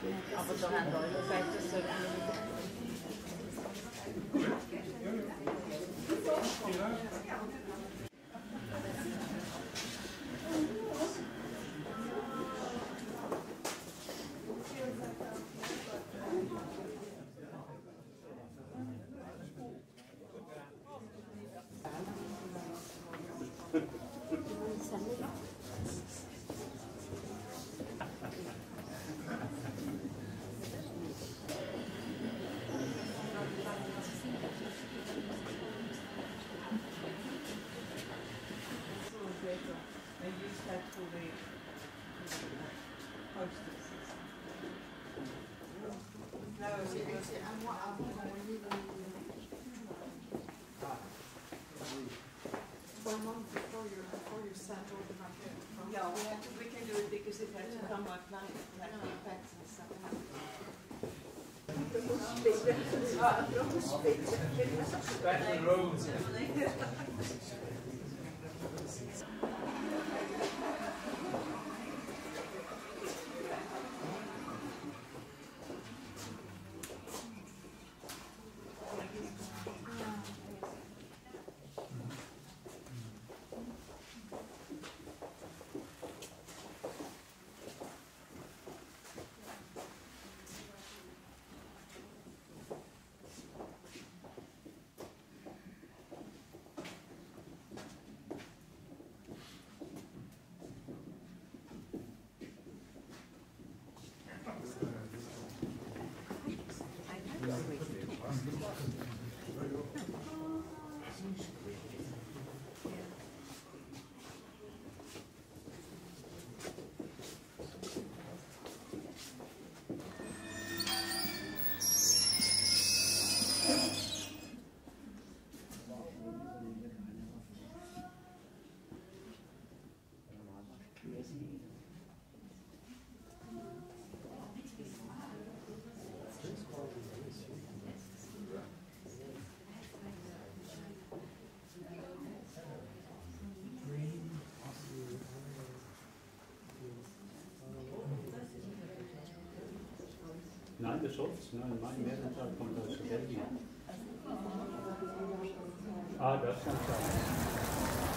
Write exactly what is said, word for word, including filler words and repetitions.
Aber da haben alle gesagt, das soll Yeah, we, have to, we can do it because it has to come out like, like effects and stuff. Back the roads. Nein, der Schutz, nein, mein Mehrwert kommt aus Belgien. Ah, das kann sein.